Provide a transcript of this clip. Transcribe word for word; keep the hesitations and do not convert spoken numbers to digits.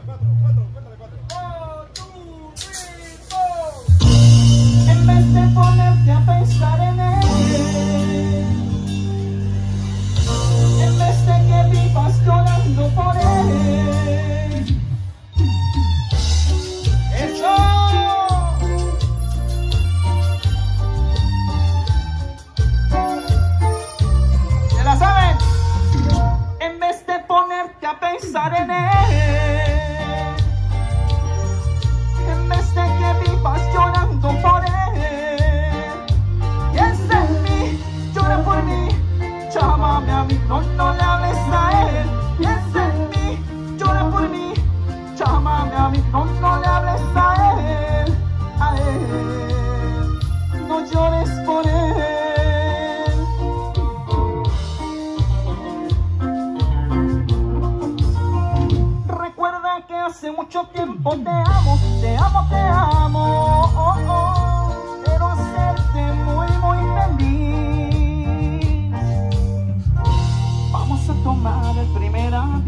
En vez de ponerte a pensar en él, en vez de que vivas llorando por él. ¡Eso! ¿Se la saben? En vez de ponerte a pensar en él, en vez de que vivas llorando por él, piensa en mí, llora por mí, llámame a mí, no, no le hables a él. Piensa en mí, llora por mí, llámame a mí, no, no le hables a él, a él, no llores por él. Recuerda que hace mucho tiempo te amo, te amo, te amo, oh, oh. Quiero hacerte muy, muy feliz. Vamos a tomar el primer